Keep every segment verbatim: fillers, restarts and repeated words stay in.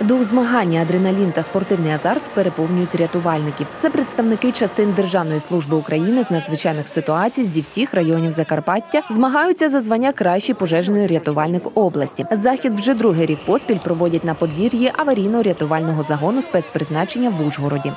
Дух змагання, адреналін та спортивний азарт переповнюють рятувальників. Це представники частин Державної служби України з надзвичайних ситуацій зі всіх районів Закарпаття змагаються за звання «Кращий пожежний рятувальник області». Захід вже другий рік поспіль проводять на подвір'ї аварійно-рятувального загону спецпризначення в Ужгороді.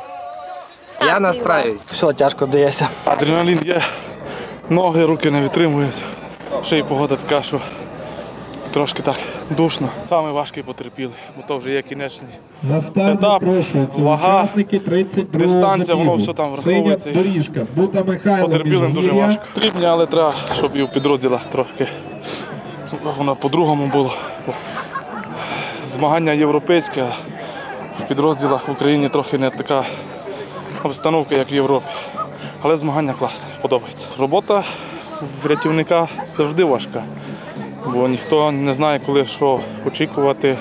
Я настраюсь. Все тяжко дається. Адреналін є, ноги, руки не витримують. Ще й погода така, що трошки так душно. Саме важкий потерпілий, бо то вже є кінечний етап, вага, дистанція, воно все там враховується. З потерпілим дуже важко. Потрібні, але треба, щоб і в підрозділах трохи воно по-другому було. Змагання європейське, а в підрозділах в Україні трохи не така обстановка, як в Європі. Але змагання класне, подобається. Робота в рятівника завжди важка, бо ніхто не знає, коли що очікувати,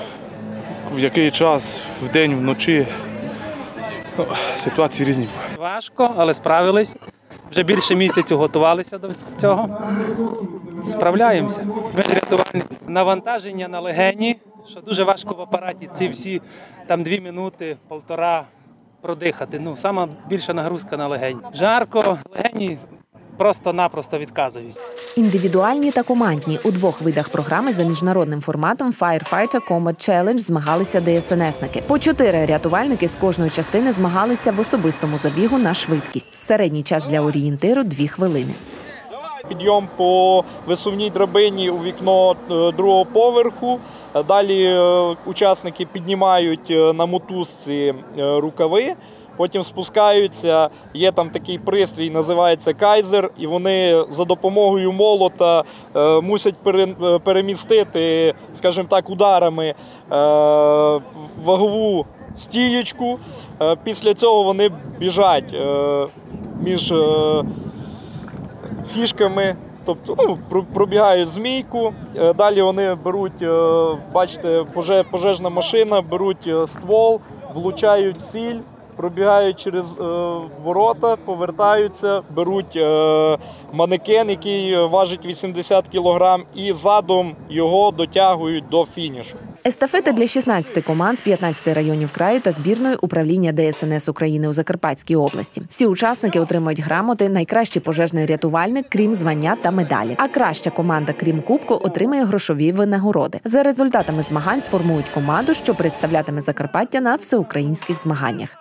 в який час, вдень, вночі. Ну, ситуації різні. Важко, але справились. Вже більше місяця готувалися до цього. Справляємося. Ми ж рятувальні. Навантаження на легені, що дуже важко в апараті ці всі там дві минути, півтора продихати. Ну, сама більша нагрузка на легені. Жарко, легені просто-напросто відказують. Індивідуальні та командні. У двох видах програми за міжнародним форматом Firefighter Combat Challenge змагалися де ес ен есники. По чотири рятувальники з кожної частини змагалися в особистому забігу на швидкість. Середній час для орієнтиру – дві хвилини. Підйом по висувній драбині у вікно другого поверху. Далі учасники піднімають на мотузці рукави. Потім спускаються, є там такий пристрій, називається кайзер, і вони за допомогою молота е, мусять пере, перемістити, скажімо так, ударами е, вагову стієчку. Е, після цього вони біжать е, між е, фішками, тобто ну, пробігають змійку. Е, далі вони беруть, е, бачите, поже, пожежна машина, беруть ствол, влучають сіль. Пробігають через е, ворота, повертаються, беруть е, манекен, який важить вісімдесят кілограм, і задом його дотягують до фінішу. Естафета для шістнадцяти команд з п'ятнадцяти районів краю та збірної управління де ес ен ес України у Закарпатській області. Всі учасники отримують грамоти «Найкращий пожежний рятувальник», крім звання та медалі. А краща команда, крім кубку, отримує грошові винагороди. За результатами змагань сформують команду, що представлятиме Закарпаття на всеукраїнських змаганнях.